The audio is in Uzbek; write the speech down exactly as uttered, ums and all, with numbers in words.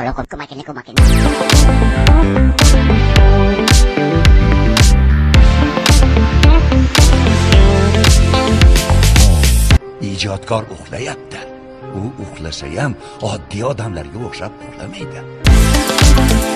loco, ko'makini, ko'makini. Ijodkor uxlayapti. U uxlasa ham oddiy odamlarga o'xshab uxlamaydi.